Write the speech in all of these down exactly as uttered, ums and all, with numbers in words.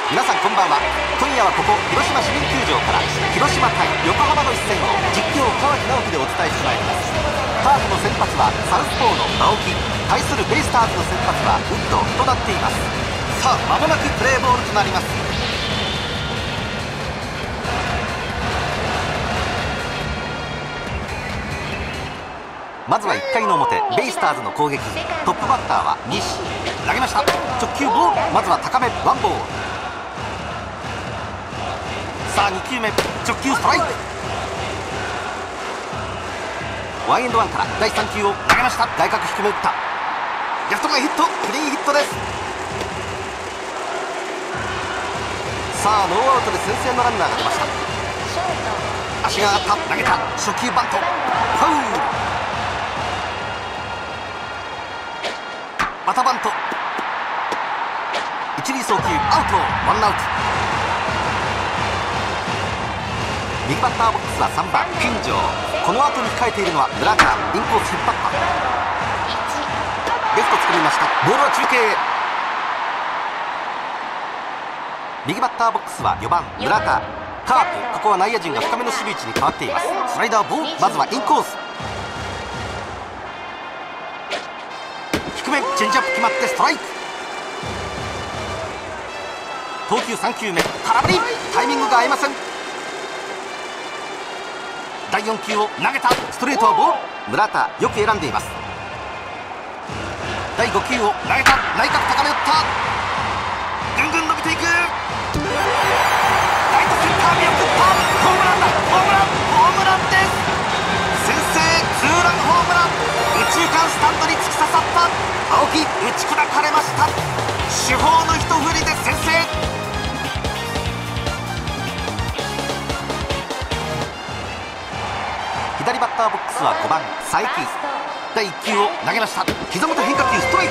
皆さんこんばんは。今夜はここ広島市民球場から広島対横浜の一戦を実況川木直樹でお伝えしてまいります。カープの先発はサウスポーの青木、対するベイスターズの先発はウッドとなっています。さあ間もなくプレーボールとなります。まずはいっかいの表、ベイスターズの攻撃。トップバッターは西、投げました。直球ボール、まずは高めワンボール。さあにきゅうめ、直球ストライク。ワンエンドワンからだいさん球を投げました。外角低め打った。レフト前ヒット、クリーンヒットです。さあノーアウトで先制のランナーが出ました。足が上がった、投げた、初球バント、ファウル。またバント、一塁送球アウト、ワンアウト。右バッターボックスはさんばん金城。この後に控えているのは村川。インコース引っ張った、レフト作りました。ボールは中継へ。右バッターボックスはよばん村川。カープ、ここは内野陣が深めの守備位置に変わっています。スライダーボール、まずはインコース、低めチェンジアップ決まってストライク。投球さん球目、空振り、タイミングが合いません。だいよん球を投げた、ストレートはボール。村田よく選んでいます。だいご球を投げた、内角高め打った。ぐんぐん伸びていく。ライトセンター見送った。ホームランだ、ホームラン、ホームランです。先制ツーランホームラン。右中間スタンドに突き刺さった。青木打ち砕かれました。主砲の一振りで先制。左バッターボックスはごばん佐伯。だいいっ球を投げました。膝元変化球ストライク。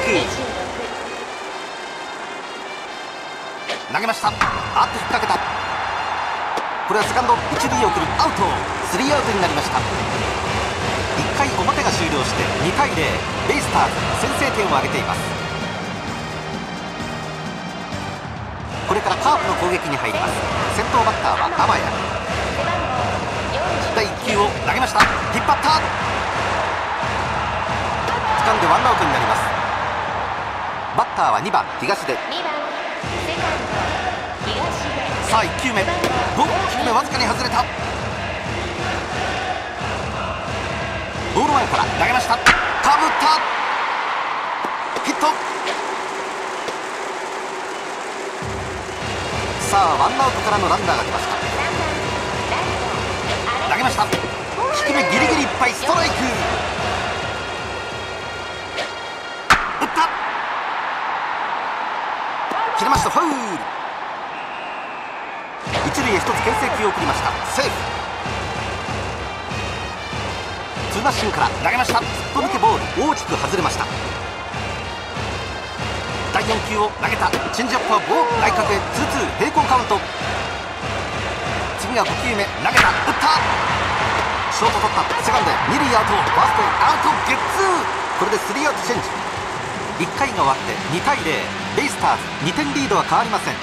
投げました。あっと引っ掛けた。これはセカンド一塁へ送る、アウト。スリーアウトになりました。いっかい表が終了してにたいゼロ、ベイスターズ先制点を挙げています。これからカープの攻撃に入ります。先頭バッターは天谷。だいいっ球を投げました。引っ張った、掴んでワンアウトになります。バッターはにばん東出。さあいっ球目、おっ低めわずかに外れた。ボール前から投げました。カーブ打った、ヒット。さあワンアウトからのランナーが来ました。投げました。低めギリギリいっぱい、ストライク。打った、切れました、ファウル。一塁へ一つ牽制球を送りました。セーフ。ツーナッシンから投げました。すっぽ抜けボール、大きく外れました。だいよん球を投げた。チェンジアップはボール、内角へツーツー、平行カウント。次がご球目、投げた、打った、ショート取った、セカンドへ二塁アウト、ファーストへアウト、ゲッツー。これでスリーアウトチェンジ。いっかいが終わってにたいゼロ、ベイスターズにてんリードは変わりません。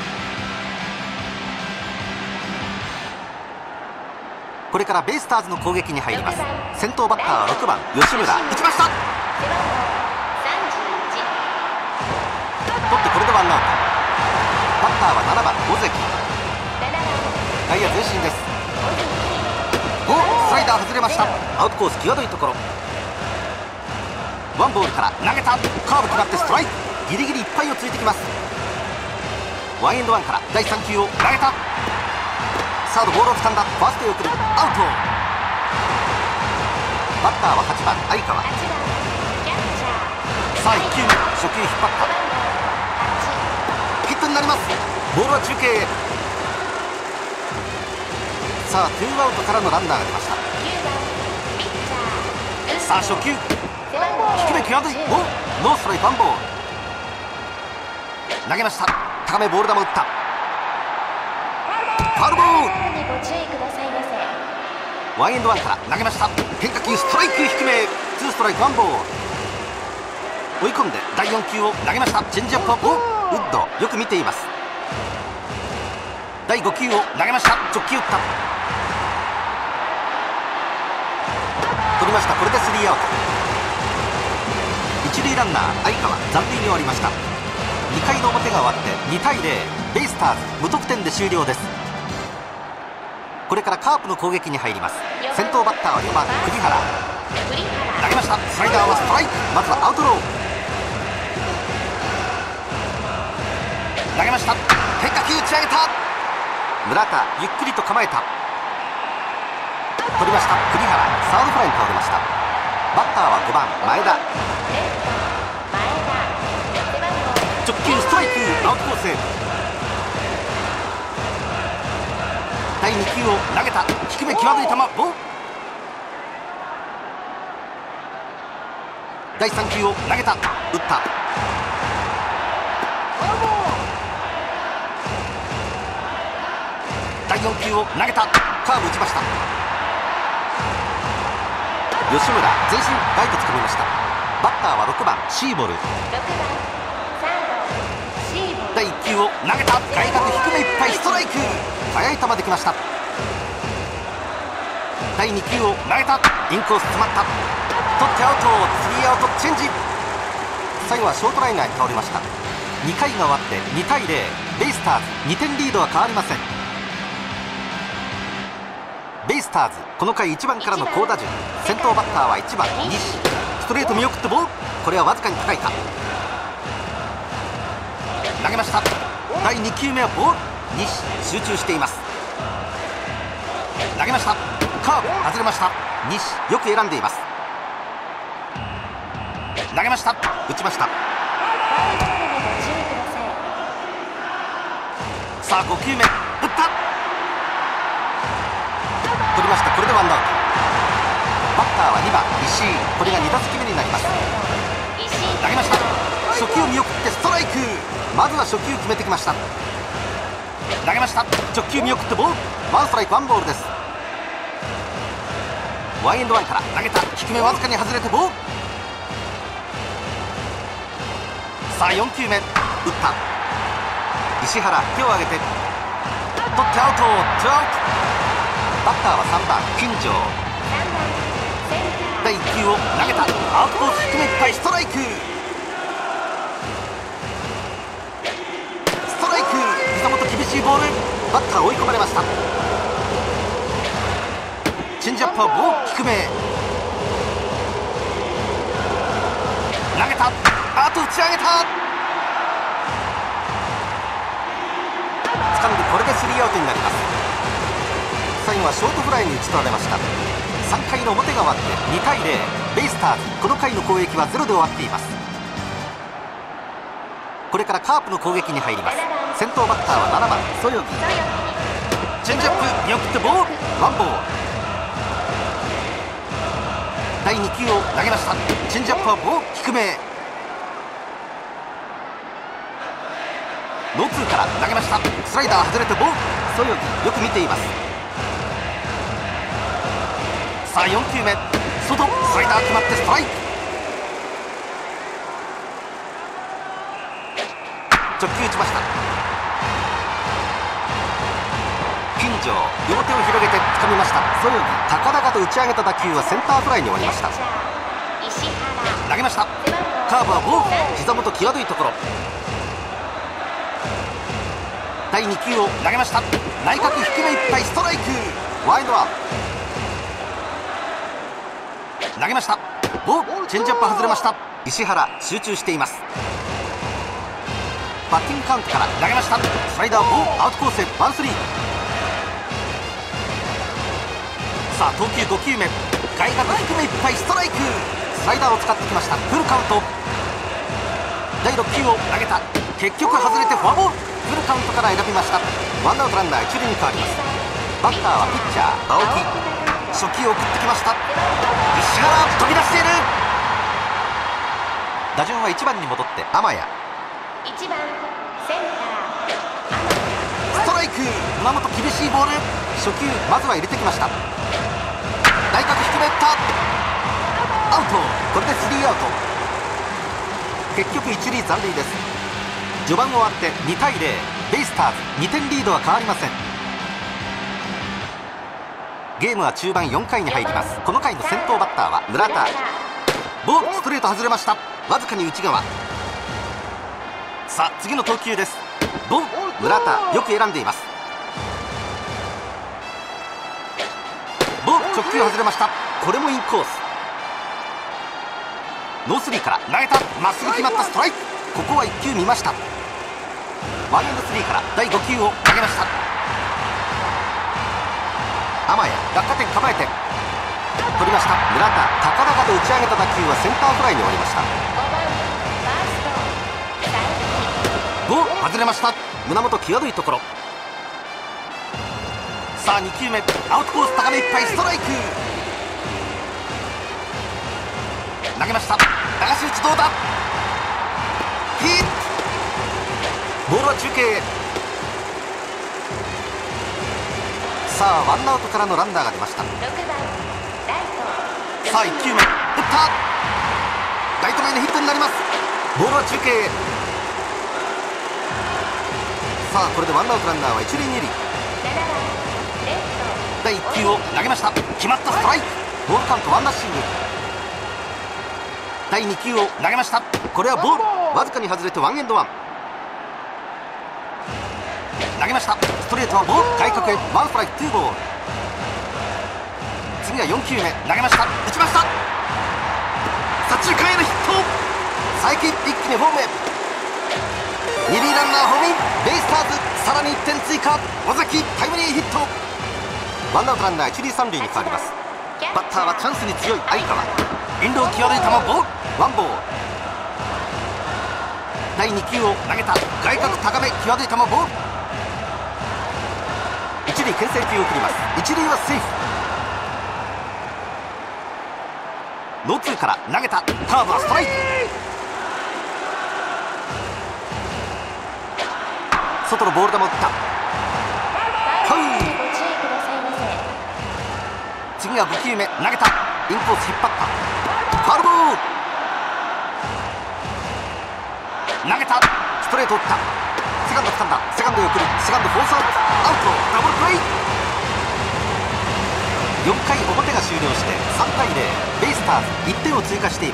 これからベイスターズの攻撃に入ります。先頭バッターはろくばん吉村。打ちました。取ってこれでワンアウト。バッターはななばん尾関。外野前進です。おっ、スライダー外れました。アウトコース際どいところ。ワンボールから投げた、カーブ決まってストライク。ギリギリいっぱいをついてきます。ワンエンドワンからだいさん球を投げた。サードボールを掴んだ、ファーストへ送る、アウト。バッターははちばん相川。さあいっ球目、初球引っ張った、ヒットになります。ボールは中継へ。さあツーアウトからのランナーが出ました。さあ初球低め際どい、おノーストライクワンボール。投げました。高めボール球打った、ファウルボール。ワンエンドワンから投げました。変化球ストライク低め、ツーストライクワンボール。追い込んでだいよん球を投げました。チェンジアップはおウッドよく見ています。 だいご球を投げました。直球打った、取りました。これでスリーアウト。一塁ランナー相川残塁に終わりました。にかいの表が終わってにたいぜろ、ベイスターズ無得点で終了です。これからカープの攻撃に入ります。先頭バッターはよばん栗原、投げました。スライダーはストライク。まずはアウトロー、投げました。変化球打ち上げた。村田ゆっくりと構えた、取りました。栗原サードフライに倒れました。バッターはごばん前田、直球ストライク、アウトコースへ。だいに球を投げた、低め際どい球、ボール。だいさん球を投げた、打った。だいよん球を投げた、カーブ打ちました。吉村前進、ライトつかみました。バッターはろくばんシーボル、だいいっ球を投げた、外角低めいっぱい、ストライク。速い球できました。だいに球を投げた、インコース詰まった、取ってアウト。スリーアウトチェンジ。最後はショートライナーに倒れました。にかいが終わってにたいぜろ、ベイスターズにてんリードは変わりません。ベイスターズこの回いちばんからの好打順。先頭バッターはいちばん西、ストレート見送ってボール、これはわずかに高いか。投げました。だいに球目はボール、西集中しています。投げました。カーブ外れました。西よく選んでいます。投げました。打ちました。さあご球目打った、取りました。これでワンアウト。バッターはにばん石井、これがに打席目になります。投げました。初球見送ってストライク。まずは初球決めてきました。投げました。直球見送ってボール、ワンストライクワンボールです。ワンエンドワンから投げた、低めわずかに外れてボール。さあよん球目打った、石原手を上げて取ってアウト、ツーアウト。バッターはさんばん金城、だいいっ球を投げた、アウトコース低めいっぱい、ストライク。ストライク、膝元厳しいボール、バッター追い込まれました。チェンジアップはボール低め、投げた、あと打ち上げた、掴んでこれでスリーアウトになります。最後はショートフライに打ち取られました。さんかいの表が終わってにたいぜろ、ベイスターズこの回の攻撃はゼロで終わっています。これからカープの攻撃に入ります。先頭バッターはななばんそよぎ、チェンジアップ見送ってボール、ワンボール。だいに球を投げました。チェンジアップはボール低め、ノーツーから投げました。スライダー外れてボール、そよぎよく見ています。さあよん球目、外スライダー決まってストライク。直球打ちました。金城両手を広げて掴みました。そよぎ高々と打ち上げた打球はセンターフライに終わりました。投げました。カーブはボール、膝元際どいところ。だいに球を投げました。内角低めいっぱい、ストライク。ワイドアウト。投げました。ボール、チェンジアップ外れました。石原集中しています。バッティングカウントから投げました。スライダーボール、アウトコースへワンスリー。さあ投球ご球目、外角低めいっぱい、ストライク。スライダーを使ってきました。フルカウント。だいろっ球を投げた、結局外れてフォアボール。フルカウントから選びました。ワンアウトランナー一塁に変わります。バッターはピッチャー青木、初球を送ってきました。石原飛び出している。打順はいちばんに戻って天谷、いちばんセンターストライク。熊本厳しいボール、初球まずは入れてきました。内角低め打った、アウト。これでスリーアウト。結局一塁残塁です。序盤終わってにたいぜろ、 ベイスターズにてんリードは変わりません。ゲームは中盤よんかいに入ります。この回の先頭バッターは村田。ボールストレート外れました。わずかに内側。さあ次の投球です。ボール村田よく選んでいます。ボール直球外れました。これもインコース。ノースリーから投げた。まっすぐ決まったストライク。ここはいっきゅう見ました。ワンエンドスリーからだいご球を投げました。天谷落下点構えて取りました。村田高々と打ち上げた打球はセンターフライに終わりました。ボール外れました。胸元際どいところ。さあに球目アウトコース高めいっぱいストライク。投げました。流し打ちどうだ。ヒット。ボールは中継へ。さあワンアウトからのランナーが出ました。さあいっ球目打った。ライト前のヒットになります。ボールは中継へ。さあこれでワンアウトランナーは一塁二塁。だいいっ球を投げました。決まったストライク。ボールカウントワンダッシング。だいに球を投げました。これはボールわずかに外れてワンエンドワン。投げました。ストレートはボール外角へワンストライクツーボール。次はよん球目投げました。打ちました。左中間へのヒット。佐伯一気にホームへ。二塁ランナーホームイン。ベイスターズさらにいってん追加。尾崎タイムリーヒット。ワンアウトランナー一塁三塁に変わります。バッターはチャンスに強い相川。インロー際どい球ボールワンボール。だいに球を投げた。外角高め際どい球ボール。一塁牽制球を送ります。一塁はセーフ。ノーツーから投げた。カーブはストライク。外のボール球を打った。ファウル。次はご球目投げた。インコース引っ張った。ファウルボール。投げた。ストレート打った。セカンド掴んだ。セカンドへ送る。セカンドフォースアウト。アウト。ダブルプレー。よんかい表が終了してさんたいゼロ。ベイスターズいってんを追加しています。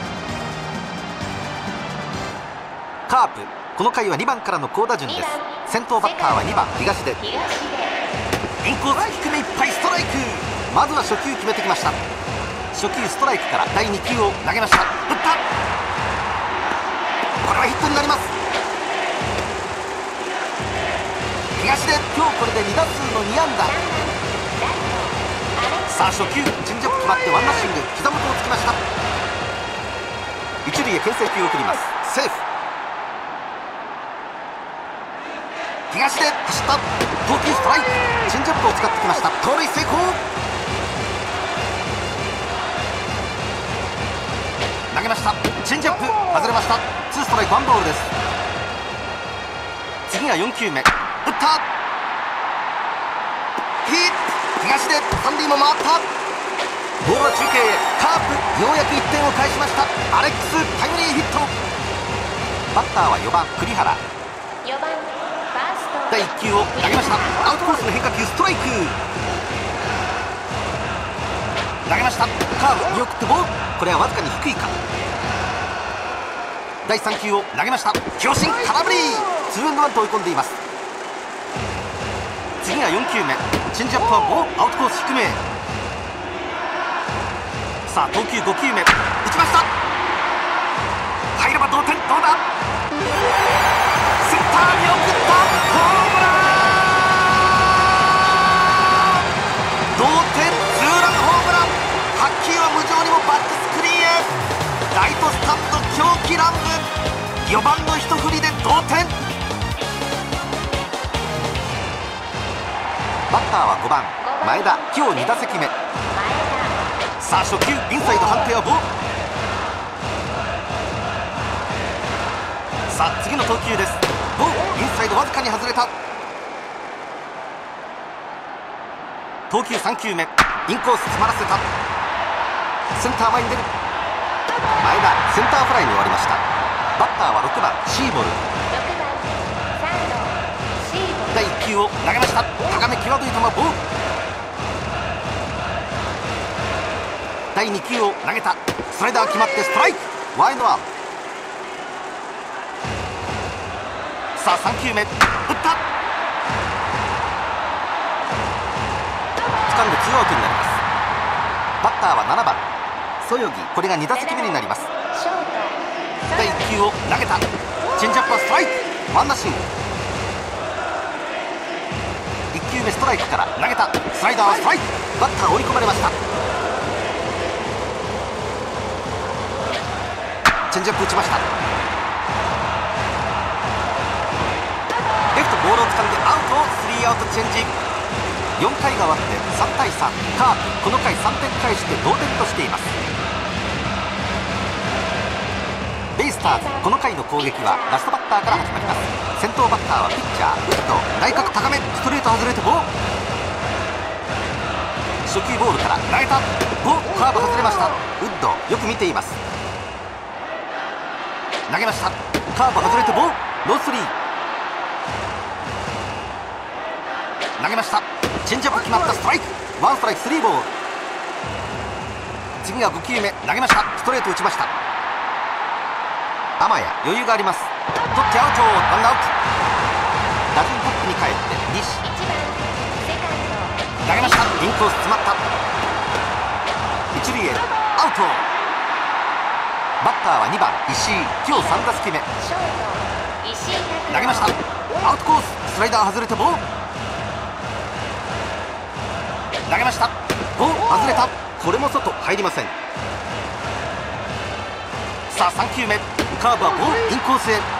カープこの回はにばんからの好打順です。先頭バッターはにばん東出。インコース低めいっぱいストライク。まずは初球決めてきました。初球ストライクからだいに球を投げました。打った。これはヒットになります。東出今日これでに打数のに安打。さあ初球チェンジアップ決まってワンダッシング。膝元をつきました。一塁へ牽制球を送ります。セーフ。東出走った。投球ストライク。チェンジアップを使ってきました。盗塁成功。投げました。チェンジアップ外れました。ツーストライクワンボールです。次がよん球目打った。ヒット。東出三塁も回った。ボールは中継へ。カープようやくいってんを返しました。アレックスタイムリーヒット。バッターはよばん栗原。だいいっ球を投げました。アウトコースの変化球ストライク。投げました。カーブ見送ってボール。これはわずかに低いか。だいさん球を投げました。強振空振り。ツーエンドワンと追い込んでいます。次がよん球目チェンジアップはボールアウトコース低め。さあ投球ご球目打ちました。入れば同点。どうだ。センターに送ったホームラン。同点ツーランホームラン。白球は無情にもバックスクリーンへ。ライトスタンド狂気乱舞。よばんの一振りで同点。バッターはごばん前田。今日に打席目。さあ初球インサイド判定はボール。さあ次の投球です。ボールインサイドわずかに外れた。投球さん球目インコース詰まらせた。センター前に出る。前田センターフライに終わりました。バッターはろくばんシーボル。 球を投げました。高め際どい球、ボール。だいに球を投げた。スライダー決まってストライク。ワイドアウト。さあさん球目、打った。掴んでツーアウトになります。バッターはななばんそよぎ。これがに打席目になります。だいいっ球を投げた。チェンジアップはストライク。ワンナッシング。いっ球目ストライクから投げた。スライダーはストライク。バッター追い込まれました。チェンジアップ打ちました。レフトボールを掴んでアウト。スリーアウトチェンジ。よんかいが終わってさんたいさん。カープこの回さんてん返して同点としています。ベイスターズこの回の攻撃はラストバッターから始まります。先頭バッターはピッチャーウッド。内角高め、ストレート外れてボール。初球ボールから投げた。ボール。カーブ外れました。ウッドよく見ています。投げました。カーブ外れてボール。ノースリー。投げました。チェンジアップ決まった。ストライク。ワンストライクスリーボール。次がご球目、投げました。ストレート打ちました。天谷余裕があります。取ってアウト。ワンアウト。打順トップに帰って西。投げました。インコース詰まった。一塁へアウト。バッターはにばん石井。今日さん打席目。投げました。アウトコース。スライダー外れてボール。投げました。ボール外れた。これも外入りません。さあさん球目、カーブはボールインコースへ。